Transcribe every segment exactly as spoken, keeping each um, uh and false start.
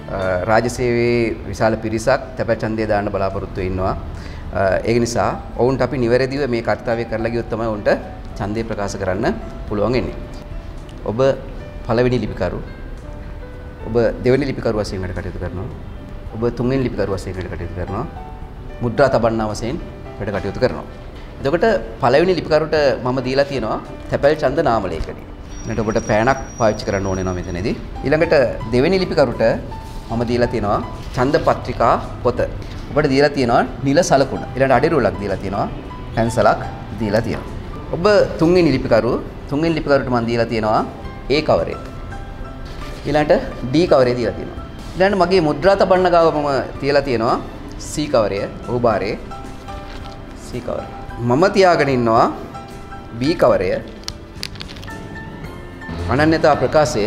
රාජ්‍ය සේවයේ විශාල පිරිසක් තැපැල් ඡන්දය දාන්න බලාපොරොත්තු වෙනවා. ඒක නිසා ඔවුන්ට අපි නිවැරදිව මේ කාර්යය කරලා ගියොත් තමයි ඔවුන්ට ඡන්දය ප්‍රකාශ කරන්න පුළුවන් වෙන්නේ. ඔබ පළවෙනි ලිපිකරු, ඔබ දෙවෙනි ලිපිකරු වශයෙන් වැඩ කටයුතු කරනවා. ඔබ තුන්වෙනි ලිපිකරු වශයෙන් වැඩ කටයුතු කරනවා. මුද්‍රා තබන්නා වශයෙන් වැඩ කටයුතු කරනවා. එතකොට පළවෙනි ලිපිකරුට මම දීලා තියෙනවා තැපැල් ඡන්ද නාම ලේඛනය. එතකොට ඔබට පෑනක් පාවිච්චි කරන්න ඕනේ නෝ මෙතනදී. ඊළඟට දෙවෙනි ලිපිකරුට මම දීලා තියෙනවා ඡන්ද පත්‍රිකා පොත. ඔබට දීලා තියෙනවා නිල සලකුණ. ඊළඟට අඩිරුලක් දීලා තියෙනවා. පැන්සලක් දීලා තියෙනවා. ඔබ තුන්වෙනි ලිපිකරු, තුන්වෙනි ලිපිකරුට මම දීලා තියෙනවා A කවරය. ඊළඟට D කවරය දීලා තියෙනවා. ඊළඟට මගේ මුද්‍රා තබන්න ගාව මම තියලා තියෙනවා C කවරය, ඔහු බාරේ C කවරය. මම තියාගෙන ඉන්නවා B කවරය. අනන්‍යතා ප්‍රකාශය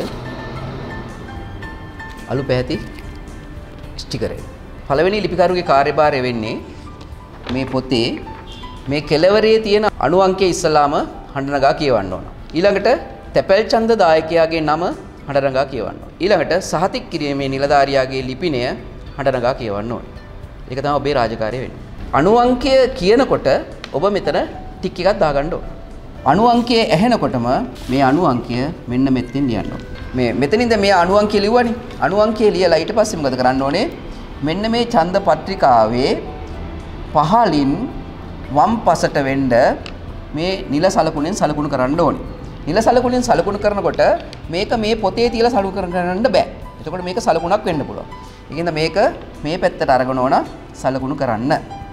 අලු පැහැති ස්ටිකරය. පළවෙනි ලිපිකරුගේ කාර්යභාරය වෙන්නේ මේ පොතේ මේ කෙළවරේ තියෙන අණු අංකය ඉස්සලාම හඬනගා කියවන්න ඕන. ඊළඟට තැපැල් ඡන්ද දායකයාගේ නම හඬනගා කියවන්න ඕන. ඊළඟට සහතික කිරීමේ නිලධාරියාගේ ලිපිණය හඬනගා කියවන්න ඕන. ඒක තමයි ඔබේ රාජකාරිය වෙන්නේ. අණු අංකය කියනකොට ඔබ මෙතන ටික් එකක් දාගන්න ඕන. අණු අංකය ඇහෙනකොටම මේ අණු අංකය මෙන්න මෙතෙන් ලියන්න ඕන. මේ මෙතනින්ද මේ අණු අංකය ලිව්වනේ. අණු අංකය ලියලා ඊට පස්සේ මොකද කරන්න ඕනේ? මෙන්න මේ ඡන්ද පත්‍රිකාවේ පහලින් වම් පසට වෙන්න මේ නිල සලකුණෙන් සලකුණු කරන්න ඕනේ. නිල සලකුණෙන් සලකුණු කරනකොට මේක මේ පොතේ තියලා සලකුණු කරන්න බෑ. එතකොට මේක සලකුණක් වෙන්න පුළුවන්. ඒකින්ද මේක මේ පැත්තට අරගෙන ඕන සලකුණු කරන්න.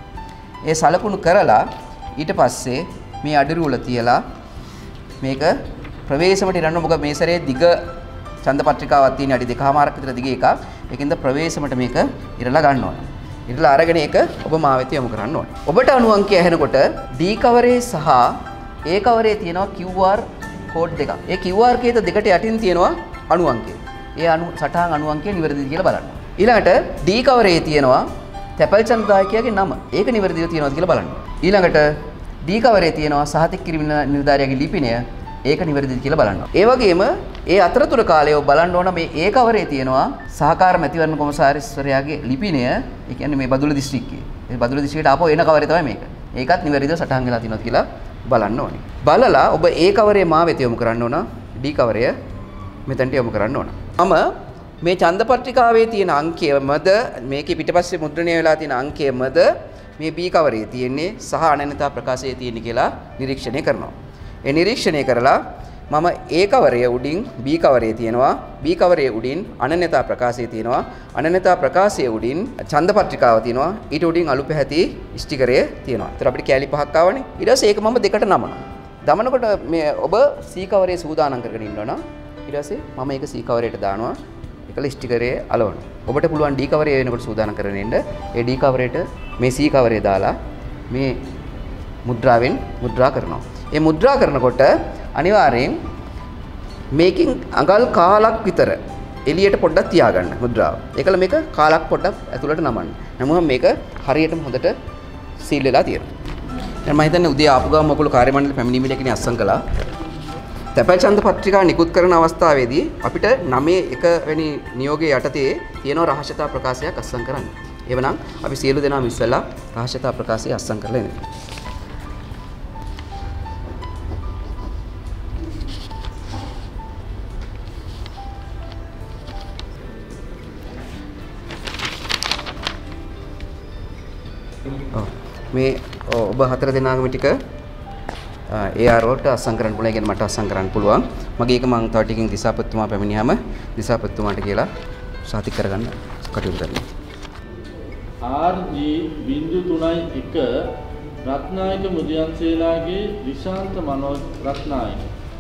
ඒ සලකුණු කරලා ඊට පස්සේ මේ අඩිරුල තියලා මේක ප්‍රවේශමට ඉරන්න. මොකද මේ සැරේ දිග ඡන්ද පත්‍රිකාවක් තියෙන අඩි දෙකමාරක් විතර දිග එකක්. ඒකින්ද ප්‍රවේශමට මේක ඉරලා ගන්න ඕන. ඉරලා අරගෙන ඒක ඔබ මා වෙත යොමු කරන්න ඕන. ඔබට අණු අංකය ඇහෙනකොට D කවරේ සහ A කවරේ තියෙනවා Q R කෝඩ් දෙකක්. ඒ Q R කේත දෙකට යටින් තියෙනවා අණු අංකය. ඒ අණු සටහන් අණු අංකය නිවැරදිද කියලා බලන්න. ඊළඟට D කවරේ තියෙනවා තැපැල් ඡන්ද දායකයාගේ නම. ඒක නිවැරදිව තියෙනවද කියලා බලන්න. ඊළඟට D කවරේ තියෙනවා සහතික කිරීම නිලධාරියාගේ ලිපිණය. ඒක නිවැරදිද කියලා බලන්න. ඒ වගේම ඒ අතරතුර කාලේ ඔබ බලන්න ඕන මේ A කවරේ තියෙනවා සහකාර මැතිවරණ කොමසාරිස්වරයාගේ ලිපිණය. ඒ කියන්නේ මේ බදුල්ල දිස්ත්‍රික්කයේ. ඒ බදුල්ල දිස්ත්‍රික්කයට ආපහු එන කවරේ තමයි මේක. ඒකත් නිවැරදිව සටහන් වෙලා තියෙනවද කියලා බලන්න ඕනේ. බලලා ඔබ A කවරේ මා වෙත යොමු කරන්න ඕන. D කවරය මෙතනට යොමු කරන්න ඕන. මම මේ ඡන්ද පත්‍රිකාවේ තියෙන අංකයමද මේකේ පිටපස්සේ මුද්‍රණය වෙලා තියෙන අංකයමද මේ B කවරේ තියෙන්නේ සහ අනන්‍යතා ප්‍රකාශයේ තියෙන්නේ කියලා නිරීක්ෂණය කරනවා. ඒ නිරීක්ෂණය කරලා මම A කවරයේ උඩින් B කවරයේ තියෙනවා, B කවරයේ උඩින් අනන්‍යතා ප්‍රකාශයේ තියෙනවා, අනන්‍යතා ප්‍රකාශයේ උඩින් ඡන්ද පත්‍රිකාව තියෙනවා, ඊට උඩින් අලු පැහැති ස්ටිකරය තියෙනවා. ඒතර අපිට කැලි පහක් ආවනේ. ඊට පස්සේ ඒක මම දෙකට නමනවා. දමනකොට මේ ඔබ C කවරයේ සූදානම් කරගෙන ඉන්නවනම් ඊට පස්සේ මම ඒක C කවරයට දානවා. ඒකල ස්ටිකරය අලවනවා. ඔබට පුළුවන් D කවරය වෙනකොට සූදානම් කරගෙන ඉන්න. ඒ D කවරයට මේ C කවරය දාලා මේ මුද්‍රාවෙන් මුද්‍රා කරනවා. ඒ මුද්‍රා කරනකොට අනිවාර්යෙන් මේකෙන් අඟල් කාලක් විතර එළියට පොඩ්ඩක් තියාගන්න මුද්‍රාව. ඒකල මේක කාලක් පොඩ්ඩක් ඇතුළට නමන්න. නමුත් මේක හරියටම හොඳට සීල් වෙලා තියෙනවා. දැන් මම හිතන්නේ උදේ ආපු ගමන් ඔයගොල්ලෝ කාර්ය මණ්ඩල පැමිණීමේ ලේඛනය අත්සන් කළා. තැපැල් ඡන්ද පත්‍රිකා නිකුත් කරන අවස්ථාවේදී අපිට නවය එක වෙනි නියෝගයේ යටතේ තියෙන රහස්‍යතා ප්‍රකාශයක් අත්සන් කරන්න. එවනම් අපි සියලු දෙනාම ඉස්සෙල්ලා රහස්‍යතා ප්‍රකාශය අත්සන් කරලා එන්න. මේ ඔබ හතර දෙනාගම ටික ඒ ආර් වලට අත්සන් කරන්න පුළුවන්. ඒ කියන්නේ මට අත්සන් කරන්න පුළුවන්. මගේ එක මම තව ටිකකින් දිසාපතිතුමා පැමිණියාම දිසාපතිතුමාට කියලා සාතික කරගන්න කටයුතු කරනවා. ආර් ජී තුනයි එක Rathnayake Mudiyanselage Rishantha Manoj Rathnayake.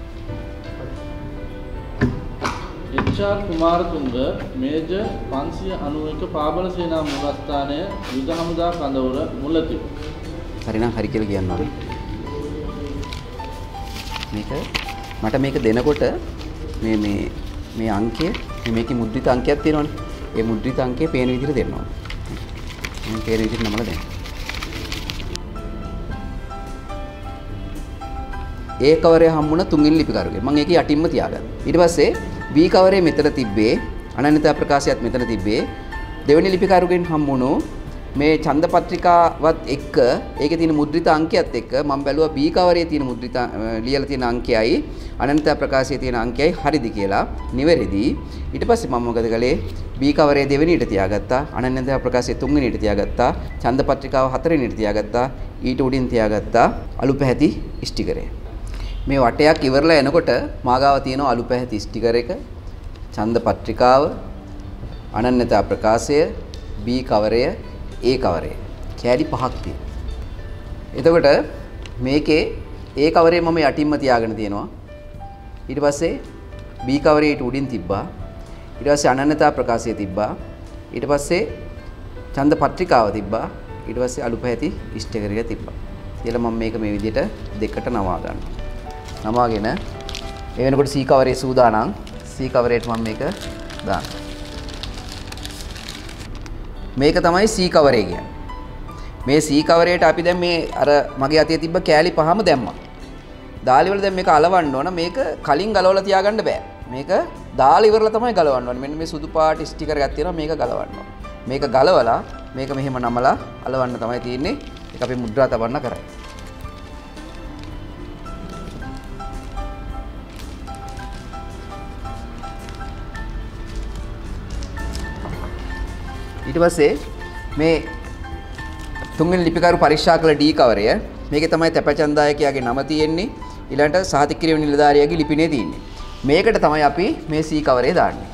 H R Kumaratunga major පන්සිය අනූ එක පාබල සේනා මුලස්ථානය යුද හමුදා කඳවුර මුලතිව්. හරිනම් හරි කියලා කියනවා. මේක මට මේක දෙනකොට මේ මේ මේ අංකය මේකේ මුද්‍රිත අංකයක් තියෙනවනේ. ඒ මුද්‍රිත අංකය පේන විදිහට දෙන්න ඕනේ. මේ පේන විදිහට නමලා දෙන්න. A කවරේ හම්බුණ තුන්වෙනි ලිපිකරුගේ. මම ඒක යටින්ම තියාගත්තා. ඊට පස්සේ B කවරේ මෙතන තිබ්බේ අනන්‍යතා ප්‍රකාශයත් මෙතන තිබ්බේ. දෙවෙනි ලිපිකරුගෙන් හම්බුණු මේ ඡන්ද පත්‍රිකාවත් එක්ක ඒකේ තියෙන මුද්‍රිත අංකයත් එක්ක මම බැලුවා B කවරේ තියෙන මුද්‍රිත ලියලා තියෙන අංකයයි අනන්‍යතා ප්‍රකාශයේ තියෙන අංකයයි හරිද කියලා නිවැරදි. ඊට පස්සේ මම මොකද කළේ B කවරේ දෙවෙනියට තියාගත්තා, අනන්‍යතා ප්‍රකාශයේ තුන්වෙනියට තියාගත්තා, ඡන්ද පත්‍රිකාව හතරවෙනියට තියාගත්තා, ඊට උඩින් තියාගත්තා අලු පැහැති ස්ටිකරය. මේ වටයක් ඉවරලා එනකොට මාගාව තියෙන අලු පැහැති ස්ටිකර් එක, ඡන්ද පත්‍රිකාව, අනන්‍යතා ප්‍රකාශය, B කවරය, A කවරය. කෑලි පහක් තියෙනවා. එතකොට මේකේ A කවරේ මම යටින්ම තියාගෙන තියෙනවා. ඊට පස්සේ B කවරේ ඊට උඩින් තිබ්බා. ඊට පස්සේ අනන්‍යතා ප්‍රකාශය තිබ්බා. ඊට පස්සේ ඡන්ද පත්‍රිකාව තිබ්බා. ඊට පස්සේ අලු පැහැති ස්ටිකර් එක තිබ්බා. ඊළඟ මම මේක මේ විදිහට දෙකට නවා ගන්නවා. නමාගෙන ඒ වෙනකොට C කවරේ සූදානම්. C කවරේට මම මේක දානවා. මේක තමයි C කවරේ කියන්නේ. මේ C කවරේට අපි දැන් මේ අර මගේ අතේ තිබ්බ කෑලි පහම දැම්මා. දාලි වල දැන් මේක අලවන්න ඕන. මේක කලින් ගලවලා තියාගන්න බෑ. මේක දාලා ඉවරලා තමයි ගලවන්න ඕනේ. මෙන්න මේ සුදු පාට ස්ටිකර් එකක් තියෙනවා මේක ගලවන්න ඕන. මේක ගලවලා මේක මෙහෙම නමලා අලවන්න තමයි තියෙන්නේ. ඒක අපි මුද්‍රා තබන්න කරන්නේ. ඊට පස්සේ මේ තුන්වෙනි ලිපිකරු පරීක්ෂා කළ D කවරය මේකේ තමයි තැපචන්දායකයාගේ නම තියෙන්නේ ඊළඟට සහතික කිරීම නිලධාරියාගේ ලිපිනේ තියෙන්නේ මේකට තමයි අපි මේ C කවරේ දාන්නේ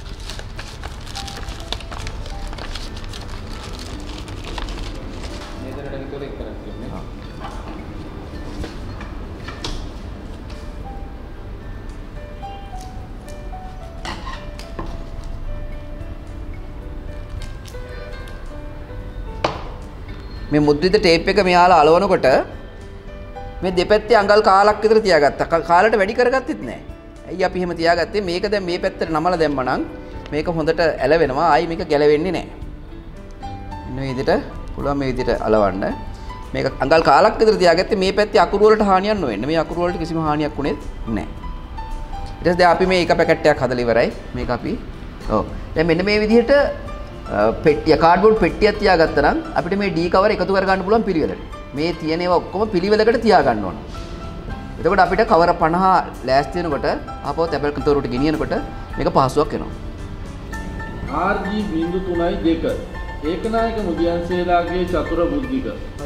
මේ මුද්‍රිත ටේප් එක මෙයාලා අලවනකොට මේ දෙපැත්තේ අඟල් කාලක් විතර තියාගත්තා. කාලයට වැඩි කරගත්තෙත් නෑ. ඇයි අපි එහෙම තියාගත්තේ? මේක දැන් මේ පැත්තට නමලා දැම්මනම් මේක හොඳට ඇලවෙනවා. ආයි මේක ගැලවෙන්නේ නෑ. මේ විදිහට පුළුවන් මේ විදිහට අලවන්න. මේක අඟල් කාලක් විතර තියාගත්තේ මේ පැත්තේ අකුරු වලට හානියක් නොවෙන්න. මේ අකුරු වලට කිසිම හානියක් වුණේ නෑ. ඊට පස්සේ අපි මේ එක පැකට් එකක් හදලා ඉවරයි. මේක අපි ඔව්. දැන් මෙන්න මේ විදිහට පෙට්ටිය කාඩ්බෝඩ් පෙට්ටියක් තියාගත්තා නම් අපිට මේ D කවර එකතු කර ගන්න පුළුවන් පිළිවෙලට. මේ තියෙන ඒවා ඔක්කොම පිළිවෙලකට තියා ගන්න ඕන. එතකොට අපිට කවර පනහ ලෑස්ති වෙනකොට ආපහු තැපල් කන්තරුවට ගෙනියනකොට මේක පහසුවක් වෙනවා. R G බිංදු තුනයි දෙක ඒකනායක මුදියන්සේලාගේ චතුර බුද්ධික.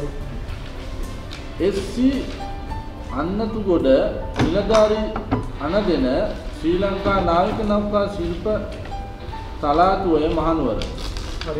S C අන්නතුගොඩ නිලධාරී අනදෙන ශ්‍රී ලංකා නාවික නෞකා ශිල්ප තලාතුවේ මහනුවර. හරි.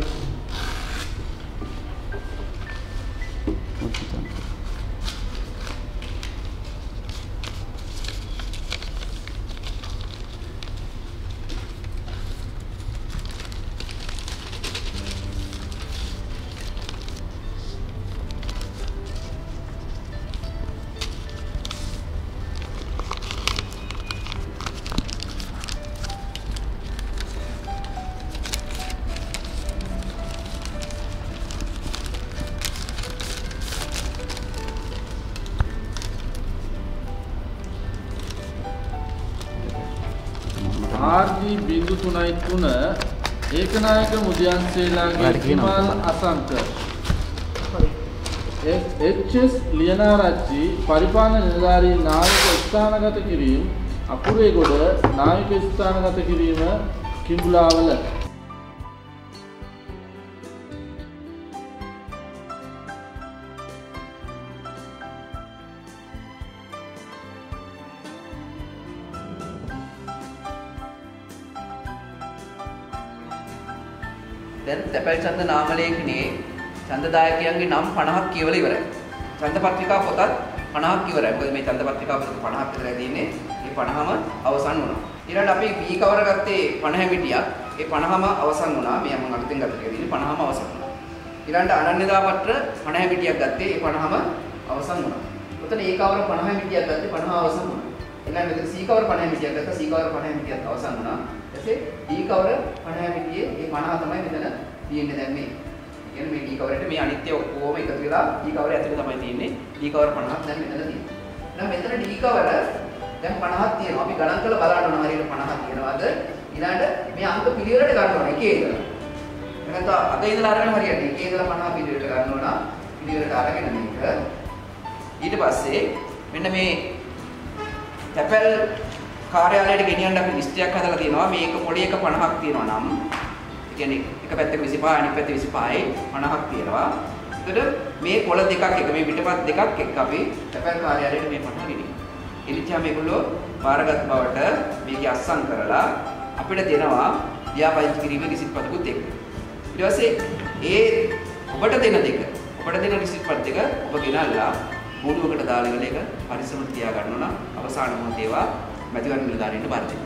R G බිංදු තුනයි තුන ඒකනායක මුදියන්සේලාගේ විමාන අසංක H S ලියනාරච්චි පරිපාලන නිලධාරී නායක ස්ථානගත කිරීම අකුරේගොඩ නායක ස්ථානගත කිරීම කිඹුලාවල. දැන් තැපැල් ඡන්ද නාම ලේඛනයේ ඡන්දදායකයන්ගේ නම් පනහක් කියවලා ඉවරයි. ඡන්ද පත්‍රිකා පොතත් පනහක් ඉවරයි. මොකද මේ ඡන්ද පත්‍රිකා පොත පනහක් විතරයි තියෙන්නේ. මේ පනහම අවසන් වුණා. ඊළඟට අපි B කවර ගත්තේ පනහ මිටියක්. ඒ පනහම අවසන් වුණා. මේ මම අලුතෙන් ගත්ත ටික තියෙන්නේ පනහම අවසන් වුණා. ඊළඟට අනන්‍යතා පත්‍ර පනහ මිටියක් ගත්තේ. ඒ පනහම අවසන් වුණා. ඔතන A කවර පනහ මිටියක් ගත්තේ පනහ අවසන් වුණා. ඊළඟට මෙතන C කවර පනහ මිටියක් ගත්තා. C කවර පනහ මිටියක් අවසන් වුණා. ඊපස්සේ D කවර පනහ මිටියේ ඒ පනහ තමයි මෙතන තියෙන්නේ දැන් මේ. කියන්නේ මේ D කවරේට මේ අනිත්‍ය ඔක්කොම එකතු වෙලා D කවරේ ඇතුලේ තමයි තියෙන්නේ. D කවර පනහක් දැන් මෙතන තියෙනවා. එහෙනම් මෙතන D කවර දැන් පනහක් තියෙනවා. අපි ගණන් කරලා බලන්න ඕන හරියට පනහක් තියෙනවද? ඊළඟට මේ අංක පිළිවෙලට ගන්න ඕන එකේ ඉඳලා. නැත්නම් අද ඉඳලා අරගෙන හරියට එකේ ඉඳලා පනහ පිළිවෙලට ගන්න ඕන. පිළිවෙලට අරගෙන මේක ඊට පස්සේ මෙන්න මේ තැපැල් කාර්යාලයට ගෙනියන්න අපි ලිස්ට් එකක් හදලා තියෙනවා. මේක පොඩි එක පනහක් තියෙනවා නම් ඒ කියන්නේ එක පැත්තක විසිපහ අනිත් පැත්තේ විසිපහයි පනහක් තියෙනවා. එතකොට මේ කොළ දෙකක් එක මේ පිටපත් දෙකක් එක්ක අපි තැපැල් කාර්යාලයට මේ පනහ ගෙනියනවා. එනිච්චා මේගොල්ලෝ බාරගත් බවට මේක අස්සම් කරලා අපිට දෙනවා ව්‍යාපෘති කිරීමේ රිසිට් පත්කුත් එක්ක. ඊට පස්සේ ඒ ඔබට දෙන දෙක ඔබට දෙන රිසිට් පත් දෙක ඔබ ගෙනල්ලා මූලිකකට දාලා ඉවල එක පරිස්සමට තියා ගන්න ඕන. අවසාන මොහොතේ ඒවා මැතිවරණ නිලධාරීන්ට බාර දෙන්න.